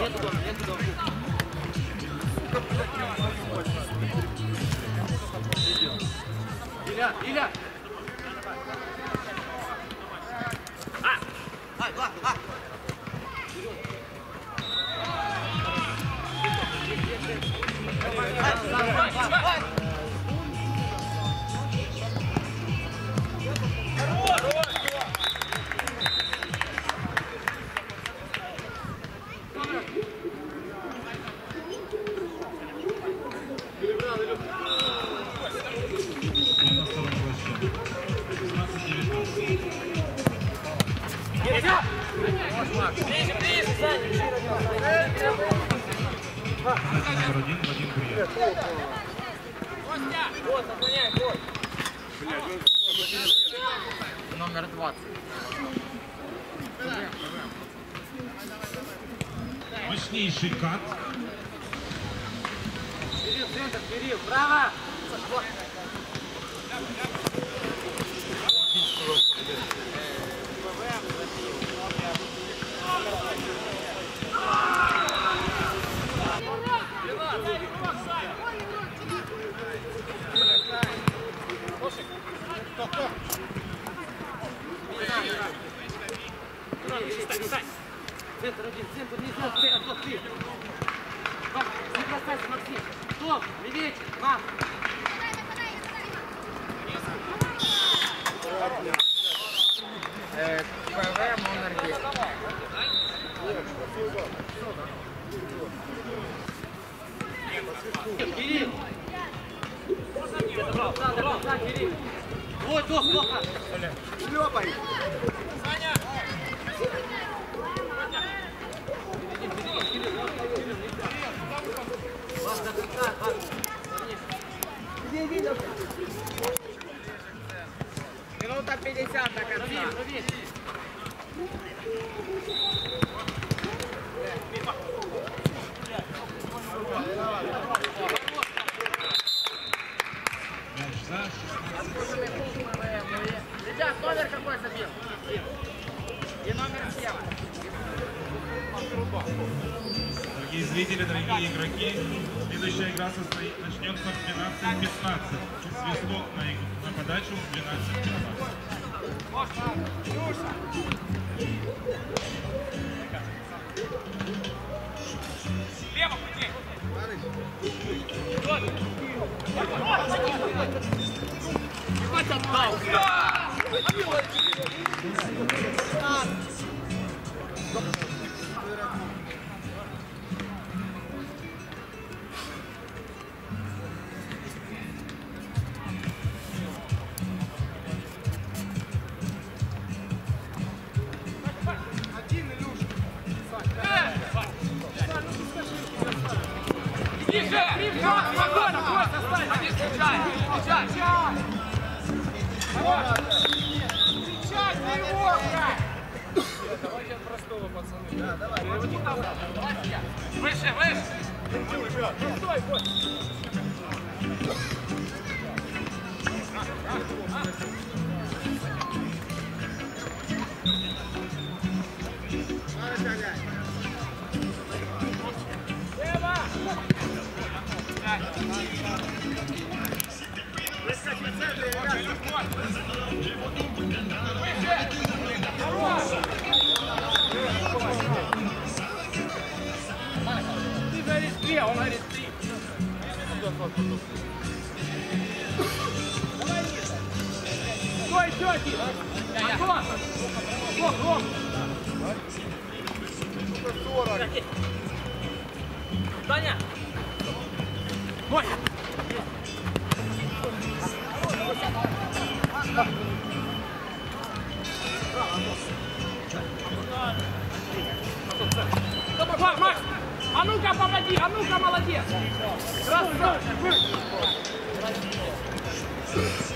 Иля! Номер 20. Мощнейший кат. Кирилл, центр, Кирилл, право! Центр один, центр не знал, ты. Не бросайся, Максим. Стоп, левее, мам. ПВ номер 10. Кирилл. Да, Кирилл. Вот, плохо. Шлепай. Саня. Минута 50 до конца. Ребят, номер какой забил? И номер 7. Дорогие зрители, дорогие игроки, следующая игра начнется в 12:15. Свисток на подачу в 12:15. Лево, пути! Ебать отдал! Давайте от простого, пацаны. Да, давай. Выше! Стой, Кость! Ты говоришь 3, а он говорит 3. Стой, Тёки! Антон! Ром! Таня! Ой! Макс! А ну-ка помоги! А ну-ка молодец! Раз!